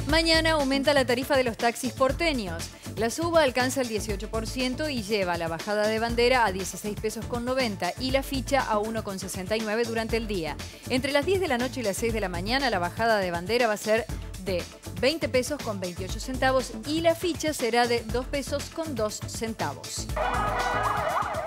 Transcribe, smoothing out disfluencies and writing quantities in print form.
Mañana aumenta la tarifa de los taxis porteños. La suba alcanza el 18% y lleva la bajada de bandera a 16 pesos con 90 y la ficha a 1,69 durante el día. Entre las 10 de la noche y las 6 de la mañana la bajada de bandera va a ser de 20 pesos con 28 centavos y la ficha será de 2 pesos con 2 centavos.